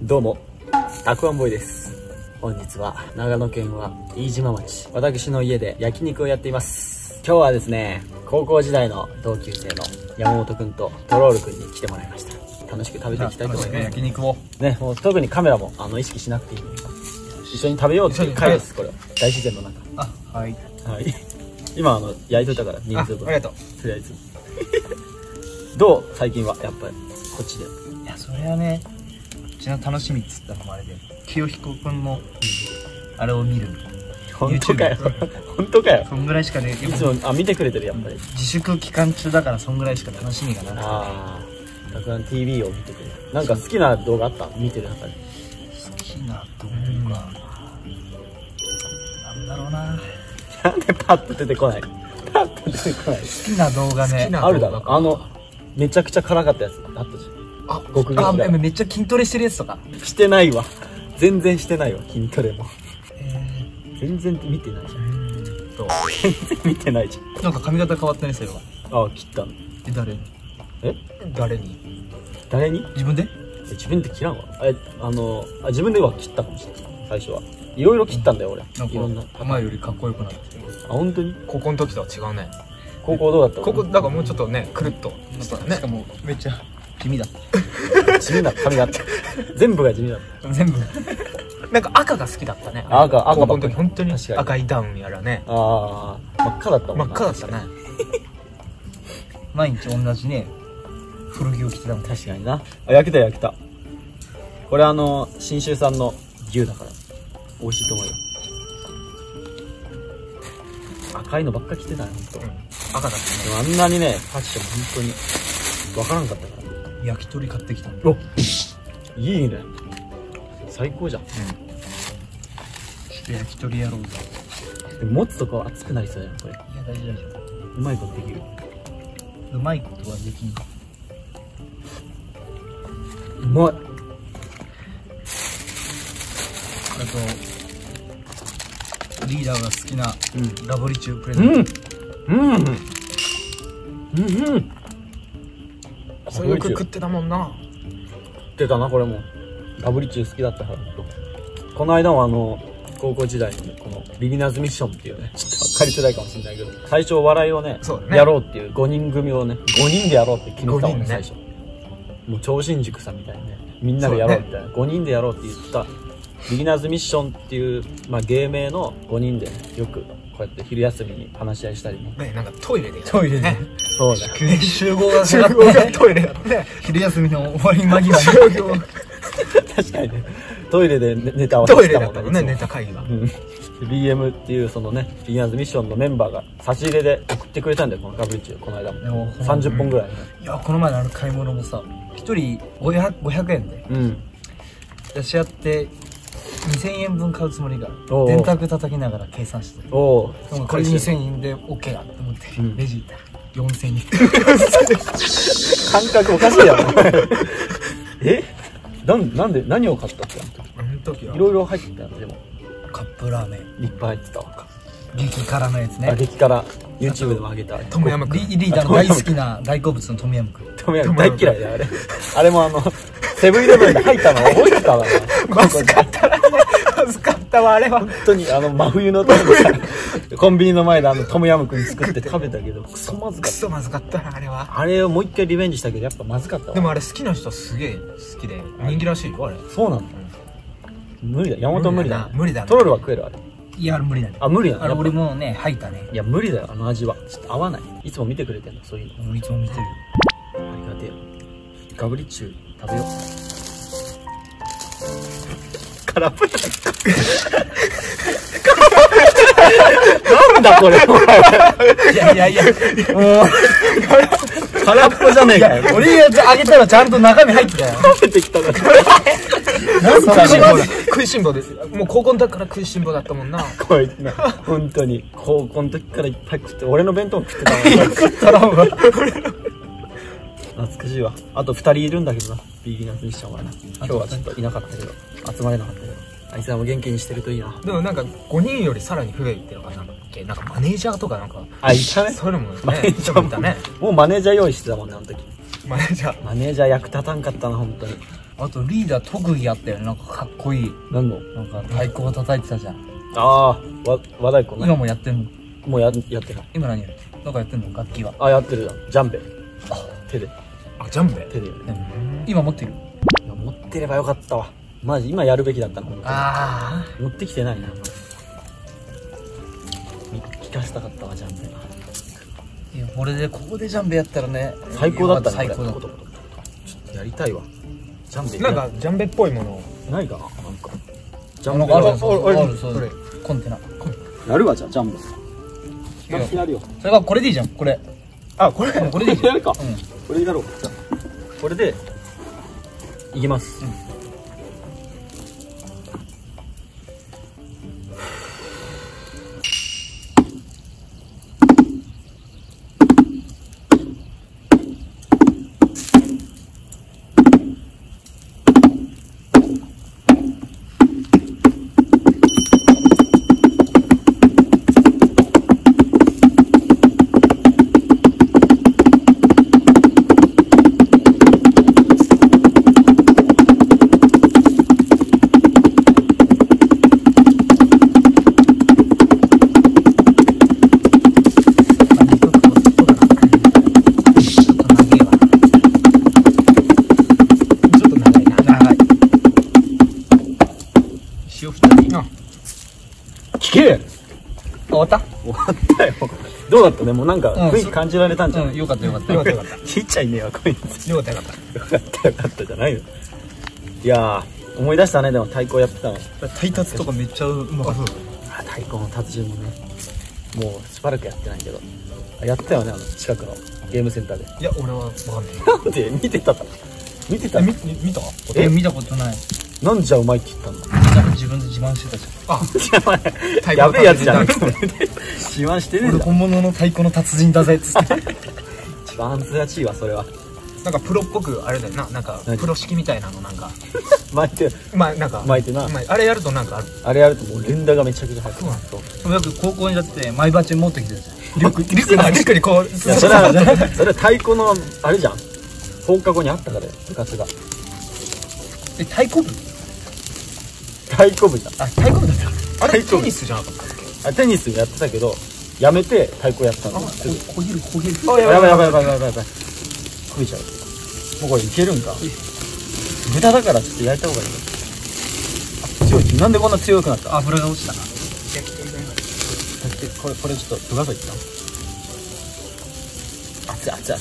どうも、たくあんボーイです。本日は長野県は飯島町、私の家で焼肉をやっています。今日はですね、高校時代の同級生の山本くんとトロールくんに来てもらいました。楽しく食べていきたいと思います。 焼肉をね、もう特にカメラも意識しなくていいので、一緒に食べようっていう会です。これは大自然の中。 はい。 今焼いといたから人数分。 ありがとう。 とりあえず。どう最近はやっぱりこっちで。 いや、それはね、うちの楽しみっつったのもあれで、清彦くんのあれを見る。 本当かよ。本当かよ。 そんぐらいしかね、 いつも見てくれてるやっぱり。 自粛期間中だからそんぐらいしか楽しみがなくて。 ああ、たくさん TV を見てくれる。なんか好きな動画あった？見てる中で。 好きな動画、なんだろうな。 なんでパッと出てこない？パッと出てこない。 好きな動画ね。 あるだろ。めちゃくちゃ辛かったやつあったじゃん。 めっちゃ筋トレしてるやつとか。 してないわ。全然してないわ、筋トレも。全然見てないじゃん。全然見てないじゃん。 なんか髪型変わったね、それは。 ああ、切ったの。 誰に？誰に？ 誰に？ 自分で？ 自分で切らんわ。自分では切ったかもしれない。最初は。いろいろ切ったんだよ、俺。いろんな。 前よりかっこよくなってる。 あ、本当に？ 高校の時とは違うね。 高校どうだったの？ 高校だからもうちょっとね、くるっとしたね。 しかもめっちゃ地味だった。 地味な髪型。全部が地味だった。 全部。 なんか赤が好きだったね。 赤高校の時本当に確かに赤いダウンやらね。 ああ、真っ赤だったもんな。 真っ赤だったね。 毎日同じね、古着を着てたもん。 確かにな。あ、焼けた焼けた。これ信州産の牛だから美味しいと思うよ。赤いのばっか着てたよ、ほんと。 赤だったね。 でもあんなにね、ファッション本当にわからんかったから。 焼き鳥買ってきたんだ。 お、いいね。最高じゃん。 焼き鳥やろうぜ。 でも持つとこ熱くなりそうじゃん、これ。 いや、大丈夫大丈うまいことできる。 夫。うまいことはできんか。 うまい。 あとリーダーが好きなラボリチュープレゼント。 それよく食ってたもんな。 食ってたな、これも。ラブリチュー好きだったからと。この間も高校時代にこのビギナーズミッションっていうね、ちょっと分かりづらいかもしれないけど、最初お笑いをね、やろうっていう5人組をね、5人でやろうって決めたもんね、最初。もう超新塾さんみたいにね、みんなでやろうみたいな、5人でやろうって言ったビギナーズミッションっていう、芸名の5人で、ね、よくこうやって昼休みに話し合いしたりね。 なんかトイレで。 トイレで。 そうだ。 集合がトイレだって。 昼休みの終わり間際に。 確かにね。トイレでネタをしてたもんね。 ネタ会議は。 BM っていうそのね、ビギナーズミッションのメンバーが差し入れで送ってくれたんだよ、このラブリチュー、この間も。30本ぐらいね。 いや、この前の買い物もさ、1人500円で。出し合って、2000円分買うつもりが、電卓叩きながら計算して。これ2000円で OK だと思って、レジ行ったら4000円。 感覚おかしいやろ。なんで、何を買ったっけ、 あの時は。 いろいろ入ってたの、でも。 カップラーメン。 いっぱい入ってたわ。 激辛のやつね。 激辛。YouTube でも上げた。 トムヤムクン。リーダーの大好きな大好物のトムヤムクン。 トムヤムクン大嫌いだよ、あれ。あれもセブンイレブンで入ったの覚えてたわな。 まずかったな。まずかったわ、あれは。 本当に真冬の時にさ、コンビニの前でトムヤムクン作って食べたけど、クソまずかった。 クソまずかったな、あれは。 あれをもう一回リベンジしたけど、やっぱまずかったわ。 でもあれ好きな人すげえ好きで、人気らしいよ、あれ。 そうなの？無理だ。山本無理だ。 無理だな。 トロールは食えるあれ。 いや、無理だね。 あ、無理だね。 俺もね、吐いたね。 いや、無理だよ、あの味は。ちょっと合わない。いつも見てくれてんの、そういうの。 いつも見てるよ。 ありがてえよ。ガブリチュー食べよう。空っぽじゃないなんだこれ、 いや、もう、 空っぽじゃねえかよ。 俺があげたらちゃんと中身入ってたよ。 食べてきただろ。 食いしん坊です。もう高校の時から食いしん坊だったもんな。 こいつな、本当に。高校の時からいっぱい食って、俺の弁当も食ってたもんね。食ったら懐かしいわ。あと2人いるんだけどな、ビギナーズミッションはな。今日はちょっといなかったけど、集まれなかったけど。あいつらも元気にしてるといいな。 でもなんか5人よりさらに増えてるのかなんだっけ、なんかマネージャーとかなんか。 あ、いたね。 それもね、 マネージャーもいたね。もうマネージャー用意してたもんね、あの時。 マネージャー役立たんかったな、本当に。 あとリーダー特技あったよね、なんかかっこいい。 何の？ なんか太鼓を叩いてたじゃん。 ああ、和太鼓ね。 今もやってんの？ もうやってない。 今何やる？なんかやってんの？楽器は。 あ、やってるじゃん。ジャンベ。手で。 あ、ジャンベ手で。 今持ってる？ いや、持ってればよかったわ。マジ、今やるべきだったの。 ああ。 持ってきてないな。聞かせたかったわ、ジャンベ。 いや、ここでジャンベやったらね。 最高だったね。 最高だった。 ちょっとやりたいわ。ジャンベ。 なんか、ジャンベっぽいもの。 ないかななんか。ジャンベある、それ。コンテナ。 やるわ、じゃあ、ジャンベ。やるよ。 それがこれでいいじゃん、これ。あ、これでいいじゃん。 やるか。これでやろう。これで、いきます。 終わったよ。どうだったね、もうなんか雰囲気感じられたんじゃない？ よかったよかった。 ちっちゃいねはこいつ。 よかったよかったじゃないよ。いやー、思い出したね、でも太鼓やってたの。 タイタツとかめっちゃうまかった。 太鼓の達人もね、もうしばらくやってないけど。やってたよね、近くのゲームセンターで。 いや、俺はわかんない。 なんで見てた？見た？ 見たことない。 なんじゃうまいって言ったんだ。 自分で自慢してたじゃん。やべえやつじゃん。自慢してねえんだ。 俺本物の太鼓の達人だぜっつって。 一番恥ずかしいわ、それは。 なんかプロっぽくあれだよな、なんかプロ式みたいなのなんか巻いて、 なんか巻いてな。 あれやるとなんかあれやるともう連打がめちゃくちゃ入ってる。 でもよく高校にだってマイバッジ持ってきてるじゃん。リュックにこう。 それは太鼓のあれじゃん。放課後にあったからよ、部活が。 太鼓部？ 太鼓部じゃん。 あ、太鼓部だった。 あれテニスじゃなかったっけ？ テニスやってたけど、やめて太鼓やったの。 焦げる。 あ、やばい。焦げちゃう。もうこれいけるんか。豚だからちょっと焼いた方がいい。強い。なんでこんな強くなった？ 油が落ちたな。 これちょっとください。熱い。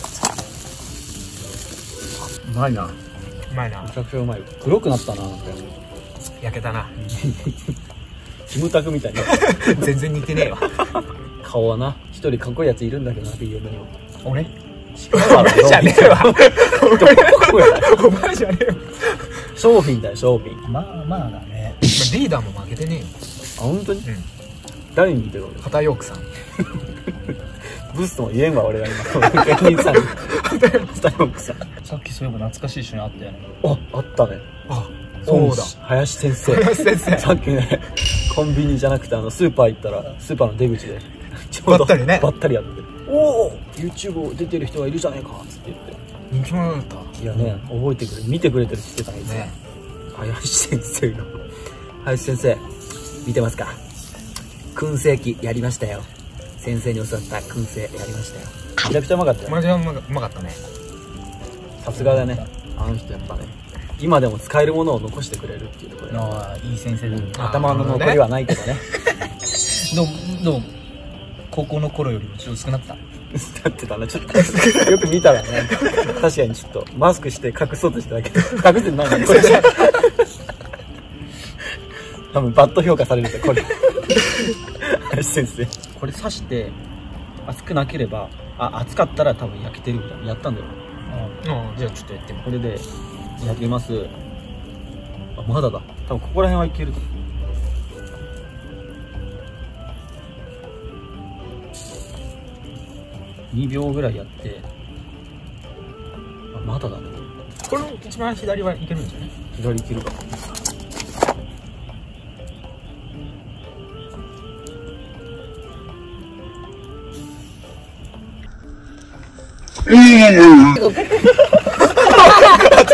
うまいな。めちゃくちゃうまい。黒くなったな、なんか。 焼けたな。 キムタクみたいな。 全然似てねえわ。 顔はな、一人かっこいいやついるんだけどな、BM には。 俺じゃねえわ。お前じゃねえわ。 商品だよ、商品。 まあだね。 リーダーも負けてねえよ。 あ、本当に？誰に似てる俺？ 片ヨークさん。 ブスとも言えんわ、俺が今。芸人さんに。片ヨークさん。 さっきそういえば懐かしい一緒にあったよね。 あったね。 そうだ。 林先生。さっきね、コンビニじゃなくてスーパー行ったら、スーパーの出口で、 ばったりね。 ばったりやって。おお !YouTube 出てる人がいるじゃねえかつって言って。 人気者だった。 いやね、覚えてくれ、見てくれてるって言ってたんですよ。林先生が。林先生、見てますか？燻製機やりましたよ。先生に教わった燻製やりましたよ。めちゃくちゃうまかったよ。 めちゃうまかったね。 さすがだね。あの人やっぱね。今でも使えるものを残してくれるっていうところで。 ああ、いい先生だね。 頭の残りはないけどね。 どう高校の頃よりもちょっと少なった？ だってたね、ちょっとよく見たらね、確かにちょっとマスクして隠そうとしただけど、隠してないのこれ。多分バッド評価されるんだこれ。林先生。これ刺して熱くなければ、熱かったら多分焼けてるみたいなやったんだよ。 じゃあちょっとやってみよう。これで焼けます。まだだ。多分ここら辺はいけると思う。2秒ぐらいやって、まだだね。 これの一番左はいけるんじゃない？ 左いけるか。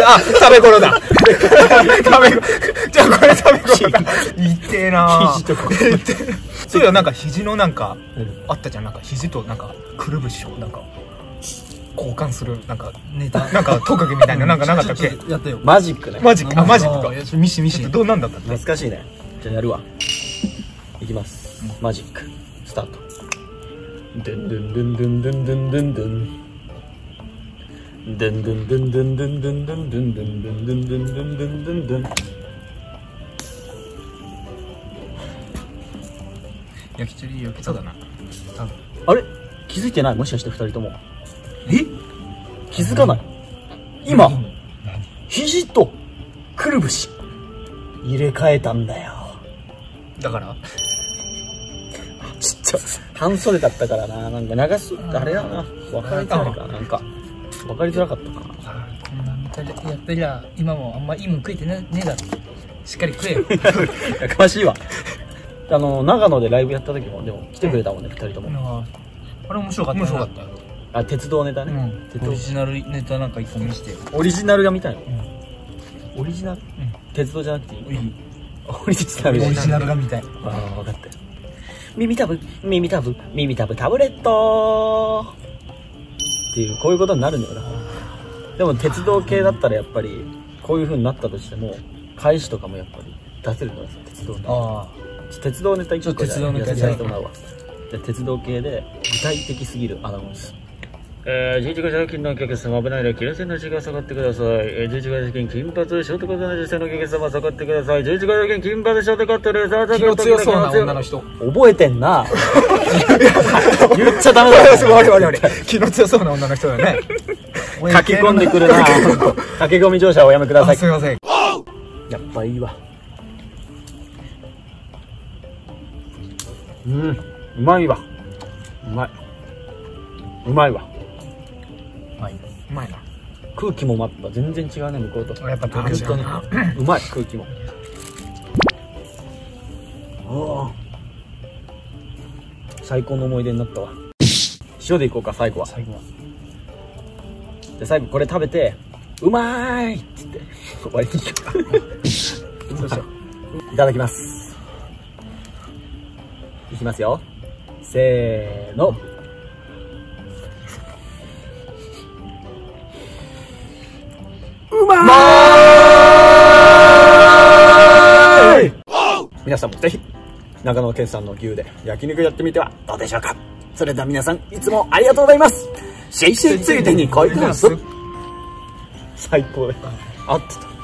あ、食べ頃だ。じゃあこれ食べ頃だ。痛えなぁ。そういや、なんか肘のなんか、あったじゃん。なんか肘となんか、くるぶしをなんか、交換する、なんか、ネタ。なんか特技みたいな、なんかなかったっけ？ やったよ。 マジックね。 マジック、あ、マジックか。 ミシミシ。 どうなんだったっけ？ 懐かしいね。じゃあやるわ。いきます。マジック、スタート。ドゥンドゥンドゥンドゥンドゥンドゥンドゥンドゥン。ドゥンドゥンドゥンドゥンドゥンドゥンドゥンドゥンドゥンドゥンドゥンドゥンドゥンドゥンドゥンドゥン。 焼き鳥焼きそうだな。 あれ気づいてない？もしかして2人とも。気づかない？今肘とくるぶし入れ替えたんだよ。 だからちっちゃ半袖だったからな。なんか長すあれだな。分かりづらいかな。なんか分かりづらかったかな。 こんなネタやってりゃ今もあんまいいもん食えてねえだろ。しっかり食えよ。 やかましいわ。長野でライブやった時もでも来てくれたもんね、2人とも。 あれ面白かった。 面白かったよ。 あ、鉄道ネタね。 オリジナルネタなんか一個見して。 オリジナルが見たいの？オリジナル？鉄道じゃなくていい？オリジナル。 オリジナルが見たい。 ああ、分かったよ。耳たぶタブレットっていう、こういうことになるんだよな。でも鉄道系だったらやっぱりこういう風になったとしても返しとかもやっぱり出せるのが鉄道ネタ。鉄道ネタ1個じゃやらせてもらうわ。鉄道系で具体的すぎるアナウンス。11月付近のお客様、危ないので、切らせの字が下がってください。11月付近、金髪、ショートカットの女性のお客様、下がってください。11月付近、金髪、ショートカットで、 気の強そうな女の人。 覚えてんな。言っちゃダメだ。 我。気の強そうな女の人だね。 書き込んでくるな。駆け込み乗車をおやめください。 すいません。 やっぱいいわ。うまいわ。うまいわ。 うまいな。 空気もやっぱ全然違うね、向こうと。 やっぱ東京違うな。 うまい、空気も。最高の思い出になったわ。塩でいこうか、最後は。で、最後これ食べて、うまーいって言って、終わりにしようか。そうしよう。いただきます。いきますよ。せーの。うまーい！皆さんもぜひ長野県産の牛で焼肉やってみてはどうでしょうか。それでは皆さんいつもありがとうございます。シェイシェイついでにこいつ最高であってた。